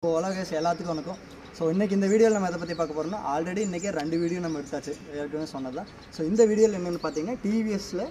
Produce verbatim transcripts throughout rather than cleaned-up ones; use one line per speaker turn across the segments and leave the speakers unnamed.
Hello guys, எல்லாத்துக்கும் வணக்கம். So இன்றைக்கி இந்த வீடியோவில் நம்ம எதை பற்றி பார்க்க போகிறோம்னா, ஆல்ரெடி இன்றைக்கி ரெண்டு வீடியோ நம்ம எடுத்தாச்சு, ஏற்கனவே சொன்னது தான். ஸோ இந்த வீடியோவில் என்னென்னு பார்த்தீங்கன்னா, டிவிஎஸில்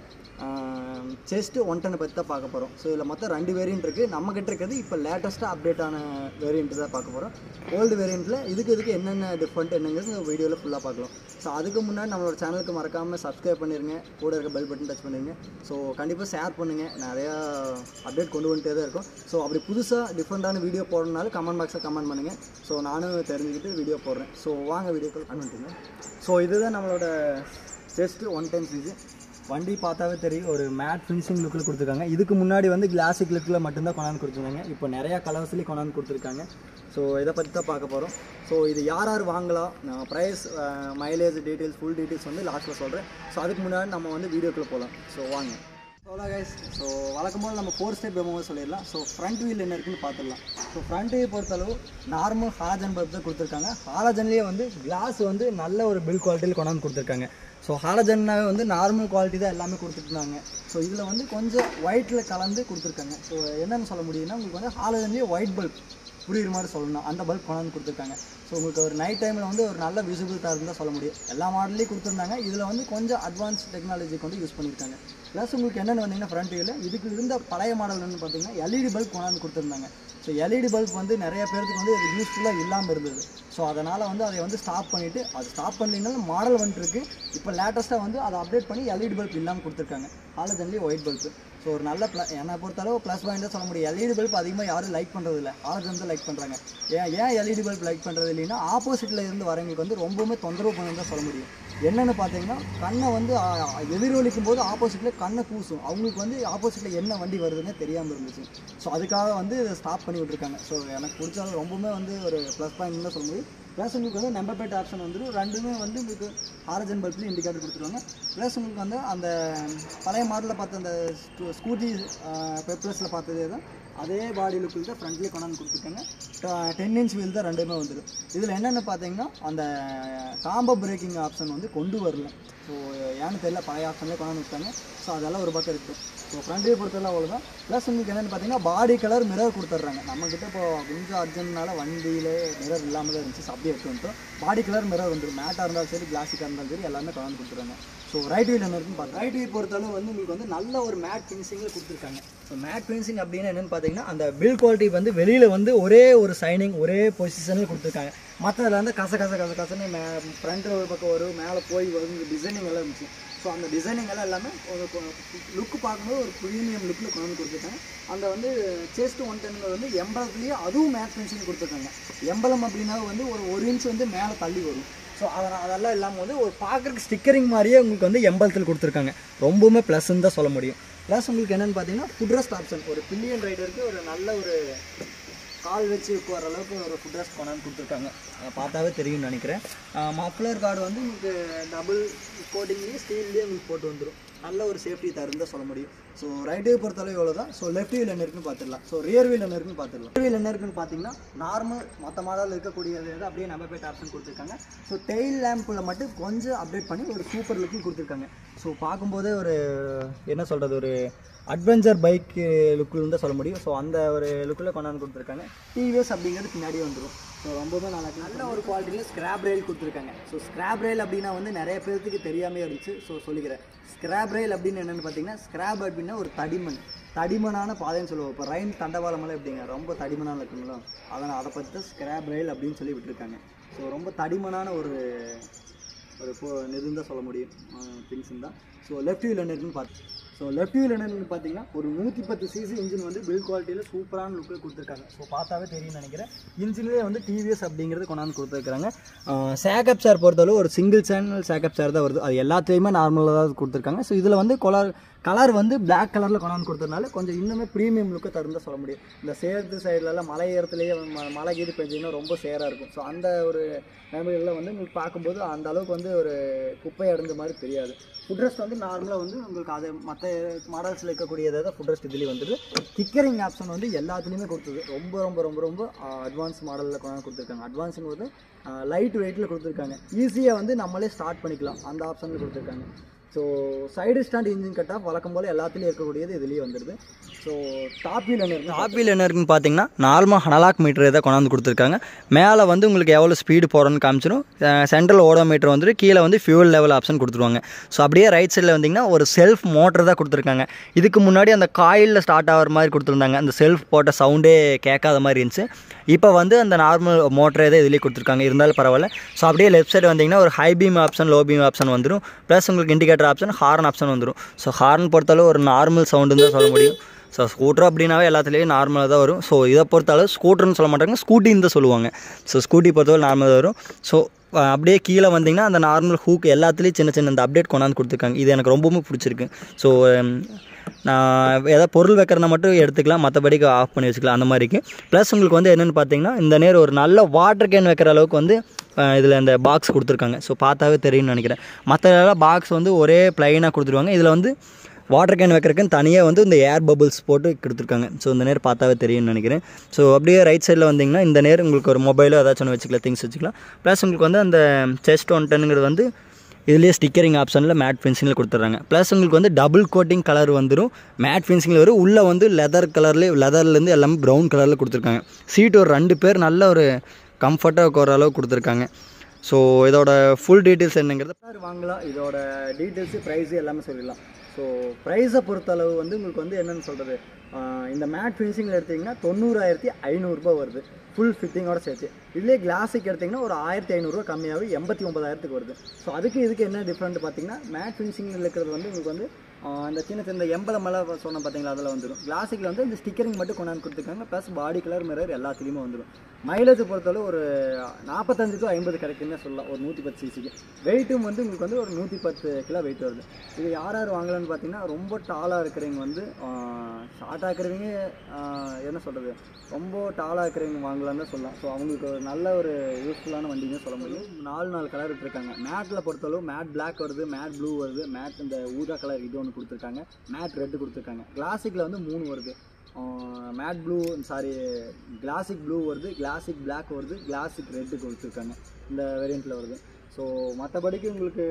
செஸ்ட் ஒன் டென் பற்றி தான் பார்க்க போகிறோம். ஸோ இதில் மொத்தம் ரெண்டு வேரியன்ட் இருக்குது. நம்மக்கிட்ட இருக்கிறது இப்போ லேட்டஸ்ட்டாக அப்டேட்டான வேரியன்ட் தான் பார்க்க போகிறோம். ஓல்டு வேரியண்ட்டில் இதுக்கு இதுக்கு என்னென்ன டிஃப்ரெண்ட் என்னங்கிறது இந்த வீடியோவில் ஃபுல்லாக பார்க்கலாம். ஸோ அதுக்கு முன்னாடி நம்மளோட சேனலுக்கு மறக்காமல் சப்ஸ்கிரைப் பண்ணிடுங்க, கூட இருக்க பெல் பட்டன் டச் பண்ணிடுங்க. ஸோ கண்டிப்பாக ஷேர் பண்ணுங்கள், நிறையா அப்டேட் கொண்டு வந்துட்டே தான் இருக்கும். ஸோ அப்படி புதுசாக டிஃப்ரெண்ட்டான வீடியோ போடணுனாலும் கமெண்ட் பாக்ஸில் கமெண்ட் பண்ணுங்கள். ஸோ நானும் தெரிஞ்சுக்கிட்டு வீடியோ போடுறேன். ஸோ வாங்க வீடியோக்கள் பண்ணிட்டுங்க. ஸோ இதுதான் நம்மளோட செஸ்ட் ஒன் டென் சிசி. வண்டி பார்த்தாவே தெரியும், ஒரு மேட் ஃபினிஷிங் லுக்கில் கொடுத்துருக்காங்க. இதுக்கு முன்னாடி வந்து கிளாசிக் லுக்கில் மட்டும்தான் கொண்டாந்து கொடுத்துருந்தாங்க. இப்போ நிறையா கலர்ஸ்லேயும் கொண்டாந்து கொடுத்துருக்காங்க. ஸோ இதை பற்றி தான் பார்க்க போகிறோம். ஸோ இது யார் யார் வாங்கலாம், நான் price, mileage details, full details வந்து லாஸ்ட்டில் சொல்கிறேன். ஸோ அதுக்கு முன்னாடி நம்ம வந்து வீடியோக்குள்ளே போகலாம். ஸோ வாங்க. ஹலோ கைஸ், ஸோ வழக்கம் போல் நம்ம ஃபோர் ஸ்டெப் டெமோவை சொல்லிடலாம். ஸோ ஃப்ரண்ட் வீல் என்ன இருக்குன்னு பார்த்துடலாம். ஸோ ஃப்ரண்ட் வீல் பொறுத்தளவு நார்மல் ஹாலஜன் பல்ப் தான் கொடுத்துருக்காங்க. ஹாலஜன்லேயே வந்து கிளாஸ் வந்து நல்ல ஒரு பில் குவாலிட்டியில் கொண்டாந்து கொடுத்துருக்காங்க. ஸோ ஹாலஜன்னாவே வந்து நார்மல் குவாலிட்டி தான் எல்லாமே கொடுத்துருந்தாங்க. ஸோ இதில் வந்து கொஞ்சம் ஒயிட்டில் கலந்து கொடுத்துருக்காங்க. ஸோ என்னென்னு சொல்ல முடியும்னா, உங்களுக்கு வந்து ஹாலஜன்லேயே ஒயிட் பல்ப் புரியுற மாதிரி சொல்லணும், அந்த பல்ப் கொண்டாந்து கொடுத்துருக்காங்க. ஸோ உங்களுக்கு ஒரு நைட் டைமில் வந்து ஒரு நல்ல விசிபிள் தருன்னு தான் சொல்ல முடியும். எல்லா மாடல்லையும் கொடுத்துருந்தாங்க. இதில் வந்து கொஞ்சம் அட்வான்ஸ் டெக்னாலஜி கொண்டு யூஸ் பண்ணியிருக்காங்க. ப்ளஸ் உங்களுக்கு என்னென்னு வந்தீங்கன்னா, ஃப்ரண்ட் வியூவில் இதுக்கு இருந்த பழைய மாடல்னு பார்த்தீங்கன்னா எல்இடி பல்ப் கொண்டாந்து கொடுத்துருந்தாங்க. ஸோ எல்இடி பல்ப் வந்து நிறைய பேருக்கு வந்து அது யூஸ்ஃபுல்லாக இல்லாமல் இருந்தது. ஸோ அதனால் வந்து அதை வந்து ஸ்டாப் பண்ணிவிட்டு, அது ஸ்டாப் பண்ணினாலும் மாடல் வந்துட்டுருக்கு. இப்போ லேட்டஸ்ட்டாக வந்து அதை அப்டேட் பண்ணி எல்இடி பல்ப் இல்லாமல் கொடுத்துருக்காங்க. ஹாலஜன்லேயே ஒயிட் பல்ப்பு. ஸோ ஒரு நல்ல ப்ள என்னை பொறுத்தளவு ப்ளஸ் பாயிண்ட் தான் சொல்ல முடியும். எல்இடி பல்ப் அதிகமாக யாரும் லைக் பண்ணுறது இல்லை, ஹாலஜன் தான் லைக் பண்ணுறாங்க. ஏன் ஏன் எல்இடி பல்ப் லைக் பண்ணுறது இல்லைன்னா, ஆப்போசிட்டில் இருந்து வரவங்களுக்கு வந்து ரொம்பவுமே தொந்தரவு பண்ணு தான் சொல்ல முடியும். என்னென்னு பார்த்தீங்கன்னா, கண்ணை வந்து எதிரொலிக்கும் போது ஆப்போசிட்டில் கண்ணை கூசும். அவங்களுக்கு வந்து ஆப்போசிட்டில் என்ன வண்டி வருதுன்னு தெரியாமல் இருந்துச்சு. ஸோ அதுக்காக வந்து இதை ஸ்டாப் பண்ணி விட்ருக்காங்க. ஸோ எனக்கு பிடிச்சாலும் ரொம்பவுமே வந்து ஒரு ப்ளஸ் பாயிண்ட் தான் சொல்ல முடியும். ப்ளஸ் உங்களுக்கு வந்து நம்பர் பிளேட் ஆப்ஷன் வந்துடும். ரெண்டுமே வந்து உங்களுக்கு ஹாலஜன் பல்ப்லேயும் இண்டிகேட்டர் கொடுத்துருவாங்க. ப்ளஸ் உங்களுக்கு வந்து அந்த பழைய மாடலில் பார்த்த அந்த ஸ்கூட்டி பெப்ளஸில் பார்த்ததே தான் அதே பாடி லுக்கில் தான் ஃப்ரண்ட்லேயே கொண்டாந்து கொடுத்துருக்காங்க. டென் இன்ச் வீல் தான் ரெண்டுமே வந்துடும். இதில் என்னென்னு பார்த்தீங்கன்னா, அந்த காம்போ பிரேக்கிங் ஆப்ஷன் வந்து கொண்டு வரல. ஸோ ஏன்னு தெரியல, பழைய ஆப்ஷன்லேயே கொண்டாந்து விட்டாங்க. ஸோ அதெல்லாம் ஒரு பக்கம் இருக்குது. ஸோ ஃப்ரண்ட் வியூ பொறுத்தவரை அவ்வளோதான். ப்ளஸ் உங்களுக்கு என்னென்னு பார்த்தீங்கன்னா, பாடி கலர் மிரர் கொடுத்துட்றாங்க. நம்மக்கிட்ட இப்போ கொஞ்சம் அர்ஜென்ட்னால வண்டியில் மிரர் இல்லாமல் தான் இருந்துச்சு. அப்படியே எடுத்து வந்துட்டோம். பாடி கலர் மிரர் வந்துடும். மேட்டாக இருந்தாலும் சரி, கிளாசிக்காக இருந்தாலும் சரி, எல்லாமே கொண்டாந்து கொடுத்துருவாங்க. ஸோ ரைட் வீல் என்ன இருக்குன்னு பார்த்தா, ரைட் வீல் பொறுத்தளவு வந்து உங்களுக்கு வந்து நல்ல ஒரு மேட் ஃபினிஷிங்கில் கொடுத்துருக்காங்க. ஸோ மேட் ஃபினிஷிங் அப்படின்னா என்னென்னு பார்த்தீங்கன்னா, அந்த பில் குவாலிட்டி வந்து வெளியில் வந்து ஒரே ஒரு சைனிங், ஒரே பொசிஷனில் கொடுத்துருக்காங்க. மற்றதில் வந்து கச கச கச கசன்னு மே ஃப்ரண்ட்டில் ஒரு பக்கம் வரும், மேலே போய் வரும், டிசைனிங் எல்லாம் இருந்துச்சு. ஸோ அந்த டிசைனிங் எல்லாம் எல்லாமே ஒரு லுக்கு பார்க்கும்போது ஒரு ப்ரீமியம் லுக்கில் கொண்டு கொடுத்துருக்காங்க. அந்த வந்து செஸ்ட் ஒன் டென்னில் வந்து எம்பளத்துலேயே அதுவும் மேட் ஃபினிஷிங் கொடுத்துருக்காங்க. எம்பளம் அப்படின்னா வந்து ஒரு ஒரு இன்ச் வந்து மேலே தள்ளி வரும். ஸோ அதனால் அதெல்லாம் இல்லாமல் வந்து ஒரு பார்க்குறதுக்கு ஸ்டிக்கரிங் மாதிரியே உங்களுக்கு வந்து எம்பளத்தில் கொடுத்துருக்காங்க. ரொம்பவுமே ப்ளஸ்ன்னு தான் சொல்ல முடியும். ப்ளஸ் உங்களுக்கு என்னென்னு பார்த்தீங்கன்னா, ஃபுட் ரெஸ்ட் ஆப்ஷன், ஒரு பில்லியன் ரைடருக்கு ஒரு நல்ல ஒரு கால் வச்சு உட்கார அளவுக்கு ஒரு ஃபுட் ரெஸ்ட் கொண்டாந்து கொடுத்துருக்காங்க. பார்த்தாவே தெரியும்னு நினைக்கிறேன். மஃப்ளர் கார்டு வந்து உங்களுக்கு டபுள் கோட்டிங்லேயே ஸ்டீல்லேயே உங்களுக்கு போட்டு வந்துடும். நல்ல ஒரு சேஃப்டி தருன்னு தான் சொல்ல முடியும். ஸோ ரைட் வீல் பொறுத்தளவு எவ்வளோ தான். ஸோ லெஃப்ட் வீல் என்ன இருக்குன்னு பார்த்துடலாம். ஸோ ரியர் வீல் என்ன இருக்குன்னு பார்த்துடலாம். ரியர் வீல் என்ன இருக்குன்னு பார்த்தீங்கன்னா, நார்மல் மற்ற மாடலில் இருக்கக்கூடியது வந்து அப்படியே நம்பர் பிளேட் ஆப்ஷன் கொடுத்துருக்காங்க. ஸோ டெயில் லேம்பில் மட்டும் கொஞ்சம் அப்டேட் பண்ணி ஒரு சூப்பர் லுக்கில் கொடுத்துருக்காங்க. ஸோ பார்க்கும்போதே ஒரு என்ன சொல்கிறது, ஒரு அட்வென்ச்சர் பைக் லுக்கில் தான் சொல்ல முடியும். ஸோ அந்த ஒரு லுக்கில் கொண்டாந்து கொடுத்துருக்காங்க. டிவிஎஸ் அப்படிங்கிறது பின்னாடியே வந்துடும். ஸோ ரொம்பவே நல்லா நல்ல ஒரு குவாலிட்டியில் ஸ்க்ராப் ரயில் கொடுத்துருக்காங்க. ஸோ ஸ்க்ராப் ரயில் அப்படின்னா வந்து நிறைய பேருக்கு தெரியாமே இருந்துச்சு. ஸோ சொல்லிக்கிறேன், ஸ்க்ராப் ரயில் அப்படின்னு என்னென்னு பார்த்தீங்கன்னா, ஸ்க்ராப் அப்படின்னா ஒரு தடிமண், தடிமனான பாதைன்னு சொல்லுவோம். இப்போ ரயின் தண்டவாளமெல்லாம் எப்படிங்க ரொம்ப தடிமனாக இருக்குங்களோ, அதனால் அதை பற்றி தான் ஸ்க்ராப் ரயில் அப்படின்னு சொல்லி விட்டுருக்காங்க. ஸோ ரொம்ப தடிமனான ஒரு ஒரு இப்போ இதுன்னு தான் சொல்ல முடியும், திங்ஸ் தான். ஸோ லெஃப்ட் வியூவில் என்ன இருக்குன்னு பார்த்து ஸோ லெஃப்ட் வியூவில் என்னென்னு பார்த்தீங்கன்னா, ஒரு நூற்றி பத்து சிசி இன்ஜின் வந்து பில்ட் குவாலிட்டியில் சூப்பரான லுக்கில் கொடுத்துருக்காங்க. ஸோ பார்த்தாவே தெரியும்னு நினைக்கிறேன். இன்ஜின்லேயே வந்து டிவிஎஸ் அப்படிங்கிறது கொண்டாந்து கொடுத்துருக்காங்க. சேக்கப் சேர் பொறுத்தளவு ஒரு சிங்கிள் சேனல் சேக்கப் சேர் தான் வருது. அது எல்லாத்துலேயுமே நார்மலாக தான் கொடுத்துருக்காங்க. ஸோ இதில் வந்து கொலர் கலர் வந்து பிளாக் கலரில் கொண்டாந்து கொடுத்ததுனால கொஞ்சம் இன்னுமே ப்ரீமியம் லுக்கை தருன்னு தான் சொல்ல முடியும். இந்த சேர்த்து சைட்லலாம் மலை ஏறத்துலேயே மழை கீது பெஞ்சிங்கன்னா ரொம்ப சேராக இருக்கும். ஸோ அந்த ஒரு நிலைமைகளில் வந்து உங்களுக்கு பார்க்கும்போது அந்த அளவுக்கு வந்து ஒரு குப்பை அடைஞ்ச மாதிரி தெரியாது. ஃபுட் ரெஸ்ட் வந்து நார்மலாக வந்து உங்களுக்கு அது மற்ற மாடல்ஸில் இருக்கக்கூடியதை தான் ஃபுட் ரெஸ்ட் இதுலேயும் வந்துடுது. கிக்கரிங் ஆப்ஷன் வந்து எல்லாத்துலேயுமே கொடுத்தது. ரொம்ப ரொம்ப ரொம்ப ரொம்ப அட்வான்ஸ் மாடலில் கொண்டாந்து கொடுத்துருக்காங்க. அட்வான்ஸுங்க வந்து லைட் வெயிட்டில் கொடுத்துருக்காங்க. ஈஸியாக வந்து நம்மளே ஸ்டார்ட் பண்ணிக்கலாம், அந்த ஆப்ஷனில் கொடுத்துருக்காங்க. So side stand engine cut off வழக்கம் போல் எல்லாத்துலேயும் இருக்கக்கூடியது இதுலேயே வந்துடுது. ஸோ டாப் வீல் என்ன இருக்குது டாப் வீல் என்ன இருக்குன்னு பார்த்தீங்கன்னா நார்மலாக அனலாக் மீட்டர் இதை கொண்டாந்து கொடுத்துருக்காங்க. மேலே வந்து உங்களுக்கு எவ்வளோ ஸ்பீடு போகிறோன்னு காமிச்சிடும். சென்ட்ரல் ஓடோமீட்டர் வந்துட்டு கீழே வந்து ஃபியூல் லெவல் ஆப்ஷன் கொடுத்துருவாங்க. ஸோ அப்படியே ரைட் சைடில் வந்தீங்கன்னா ஒரு செல்ஃப் மோட்டர் தான் கொடுத்துருக்காங்க. இதுக்கு முன்னாடி அந்த காயிலில் ஸ்டார்ட் ஆகிற மாதிரி கொடுத்துருந்தாங்க. அந்த செல்ஃப் போட்ட சவுண்டே கேட்காத மாதிரி இருந்துச்சு. இப்போ வந்து அந்த நார்மல் மோட்டரே தான் இதுலேயே கொடுத்துருக்காங்க. இருந்தாலும் பரவாயில்ல. ஸோ அப்படியே லெஃப்ட் சைடு வந்தீங்கன்னா ஒரு high beam option low beam option வந்துடும். ப்ளஸ் உங்களுக்கு இண்டிகேட்டர் ஆப்ஷன் ஹார்ன் ஆப்ஷன் வந்துடும். ஸோ ஹார்ன் பொறுத்தளவு ஒரு நார்மல் சவுண்டுன்னு தான் சொல்ல முடியும். ஸோ ஸ்கூட்டர் அப்படின்னாவே எல்லாத்துலேயும் நார்மலாக தான் வரும். ஸோ இதை பொறுத்தளவு ஸ்கூட்டர்னு சொல்ல மாட்டாங்க, ஸ்கூட்டின்னு தான் சொல்லுவாங்க. ஸோ ஸ்கூட்டி பொறுத்தவரை நார்மலாக தான் வரும். ஸோ அப்படியே கீழே வந்தீங்கன்னா அந்த நார்மல் ஹூக் எல்லாத்துலேயும் சின்ன சின்ன இந்த அப்டேட் கொண்டாந்து கொடுத்துருக்காங்க. இது எனக்கு ரொம்பவும் பிடிச்சிருக்கு. ஸோ நான் எதாவது பொருள் வைக்கிறனா மட்டும் எடுத்துக்கலாம், மற்றபடிக்கு ஆஃப் பண்ணி வச்சுக்கலாம் அந்த மாதிரிக்கு. ப்ளஸ் உங்களுக்கு வந்து என்னென்னு பார்த்தீங்கன்னா இந்த நேரம் ஒரு நல்ல வாட்டர் கேன் வைக்கிற அளவுக்கு வந்து இதில் இந்த பாக்ஸ் கொடுத்துருக்காங்க. ஸோ பார்த்தாவே தெரியும்னு நினைக்கிறேன். மற்ற பாக்ஸ் வந்து ஒரே ப்ளைனாக கொடுத்துருவாங்க. இதில் வந்து வாட்டர் கேன் வைக்கிறதுக்குன்னு தனியாக வந்து இந்த ஏர் பபுள்ஸ் போட்டு கொடுத்துருக்காங்க. ஸோ இந்த நேரம் பார்த்தாவே தெரியும்னு நினைக்கிறேன். ஸோ அப்படியே ரைட் சைடில் வந்தீங்கன்னா இந்த நேரம் உங்களுக்கு ஒரு மொபைலோ ஏதாச்சும் ஒன்று வச்சுக்கலாம், திங்ஸ் வச்சுக்கலாம். ப்ளஸ் உங்களுக்கு வந்து அந்த செஸ்ட் ஒன் டென்னுங்கிறது வந்து இதுலேயே ஸ்டிக்கரிங் ஆப்ஷனில் மேட் ஃபினிஷிங்கில் கொடுத்துட்றாங்க. ப்ளஸ் உங்களுக்கு வந்து டபுள் கோட்டிங் கலர் வந்துடும். மேட் ஃபினிஷிங்கில் வரும். உள்ளே வந்து லெதர் கலர்லேயே லெதர்லேருந்து எல்லாமே ப்ரௌன் கலரில் கொடுத்துருக்காங்க. சீட்டு ஒரு ரெண்டு பேர் நல்ல ஒரு கம்ஃபர்ட்டாக இருக்கிற அளவுக்கு கொடுத்துருக்காங்க. ஸோ இதோட ஃபுல் டீட்டெயில்ஸ் என்னங்கிறது சார் வாங்கலாம். இதோட டீட்டெயில்ஸு ப்ரைஸு எல்லாமே சொல்லிடலாம். ஸோ ப்ரைஸை பொறுத்தளவு வந்து உங்களுக்கு வந்து என்னென்னு சொல்கிறது, இந்த மேட் ஃபினிஷிங்கில் எடுத்திங்கன்னா தொண்ணூறாயிரத்தி ஐநூறுரூபா வருது ஃபுல் ஃபிட்டிங்கோட சேர்த்து. இதுலேயே கிளாஸுக்கு எடுத்திங்கன்னா ஒரு ஆயிரத்தி ஐநூறுரூவா கம்மியாகவே எண்பத்தி ஒம்பதாயிரத்துக்கு வருது. ஸோ அதுக்கு இதுக்கு என்ன டிஃப்ரெண்ட் பார்த்தீங்கன்னா, மேட் ஃபினிஷிங்கில் இருக்கிறது வந்து உங்களுக்கு வந்து அந்த சின்ன சின்ன எண்பது மலை சொன்ன பார்த்தீங்களா அதில் வந்துடும். கிளாஸிக்கில் வந்து இந்த ஸ்டிக்கரிங் மட்டும் கொண்டாந்து கொடுத்துருக்காங்க. ப்ளஸ் பாடி கலர் மிரர் எல்லாத்துலேயுமே வந்துடும். மைலேஜ் பொறுத்தளவு ஒரு நாற்பத்தஞ்சு டு ஐம்பது கிடைக்குன்னு சொல்லலாம் ஒரு நூற்றி பத்து சிசிக்கு. வெயிட்டும் வந்து உங்களுக்கு வந்து ஒரு நூற்றி பத்து கிலோ வெயிட் வருது. இது யார் யார் வாங்கலான்னு பார்த்தீங்கன்னா, ரொம்ப டாலாக இருக்கிறவங்க வந்து ஷார்ட்டாக இருக்கிறவங்க என்ன சொல்கிறது, ரொம்ப டாலாக இருக்கிறவங்க வாங்கலான்னு தான் சொல்லலாம். ஸோ அவங்களுக்கு ஒரு நல்ல ஒரு யூஸ்ஃபுல்லான வண்டின்னு சொல்ல முடியும். நாலு நாலு கலர் விட்டுருக்காங்க. மேட்டில் பொறுத்தளவு மேட் பிளாக் வருது, மேட் ப்ளூ வருது, மேட் இந்த ஊதா கலர் இது ஒன்று கொடுத்துருக்காங்க, மேட் ரெட்டு கொடுத்துருக்காங்க. கிளாசிக்கில் வந்து மூணு வருது. Matte blue sorry classic blue வருது, கிளாசிக் பிளாக் வருது, கிளாசிக் ரெட்டு கொடுத்துருக்காங்க. இந்த வேரியண்ட்டில் வருது. ஸோ மற்றபடிக்கு உங்களுக்கு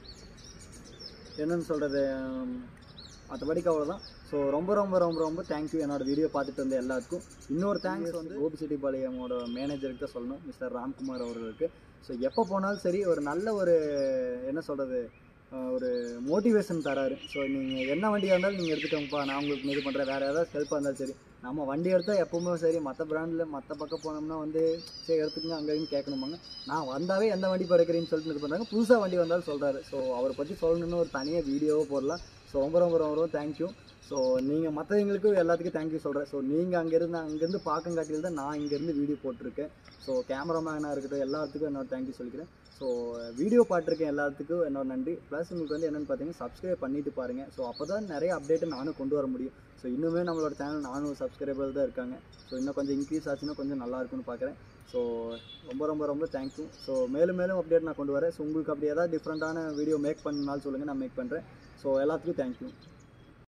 என்னென்னு சொல்கிறது, மற்றபடிக்கு அவ்வளோதான். ஸோ ரொம்ப ரொம்ப ரொம்ப ரொம்ப தேங்க்யூ என்னோடய வீடியோ பார்த்துட்டு வந்த எல்லாத்துக்கும். இன்னொரு தேங்க்ஸ் வந்து கோபிச்செட்டிப்பாளையமோட மேனேஜருக்கு தான் சொல்லணும், மிஸ்டர் ராம்குமார் அவர்களுக்கு. ஸோ எப்போ போனாலும் சரி ஒரு நல்ல ஒரு என்ன சொல்கிறது ஒரு மோட்டிவேஷன் தராரு. ஸோ நீங்கள் என்ன வண்டியாக இருந்தாலும் நீங்கள் எடுத்துக்கோங்கப்பா, நான் உங்களுக்கு இது பண்ணுறேன், வேறு ஏதாவது ஹெல்ப்பாக இருந்தாலும் சரி. நம்ம வண்டி எடுத்தால் எப்போவுமே சரி மற்ற பிராண்டில் மற்ற பக்கம் போனோம்னா வந்து சரி எடுத்துக்கங்க அங்கேயும் கேட்கணுமாங்க. நான் வந்தாவே எந்த வண்டி பறக்கிறேன்னு சொல்லிட்டு இது பண்ணுறாங்க. புதுசாக வண்டி வந்தாலும் சொல்கிறாரு. ஸோ அவரை பற்றி சொல்லணுன்னு ஒரு தனியாக வீடியோவோ போடலாம். ஸோ ரொம்ப ரொம்ப ரொம்ப ரொம்ப தேங்க்யூ. ஸோ நீங்கள் மற்றவங்களுக்கும் எல்லாத்துக்கும் தேங்க்யூ சொல்கிறேன். ஸோ நீங்கள் அங்கேருந்து அங்கேருந்து பார்க்கங்காட்டியில் தான் நான் இங்கேருந்து வீடியோ போட்டிருக்கேன். ஸோ கேமராமேனாக இருக்கட்டும் எல்லாத்துக்கும் என்னோட தேங்க்யூ சொல்லிக்கிறேன். ஸோ வீடியோ பார்த்துருக்கேன் எல்லாத்துக்கும் என்னோட நன்றி. ப்ளஸ் உங்களுக்கு வந்து என்னென்னு பார்த்தீங்கன்னா சப்ஸ்கிரைப் பண்ணிவிட்டு பாருங்கள். ஸோ அப்போ தான் நிறைய அப்டேட்டு நானும் கொண்டு வர முடியும். ஸோ இன்னுமே நம்மளோட சேனல் நானூறு சப்ஸ்கிரைபர் தான் இருக்காங்க. ஸோ இன்னும் கொஞ்சம் இன்க்ரீஸ் ஆச்சுன்னா கொஞ்சம் நல்லா இருக்குன்னு பார்க்குறேன். ஸோ ரொம்ப ரொம்ப ரொம்ப தேங்க்யூ. ஸோ மேலும் மேலும் அப்டேட் நான் கொண்டு வரேன். ஸோ உங்களுக்கு அப்படி ஏதாவது டிஃப்ரெண்ட்டான வீடியோ மேக் பண்ணாலும் சொல்லுங்கள், நான் மேக் பண்ணுறேன். ஸோ எல்லாத்துக்கும் தேங்க்யூ.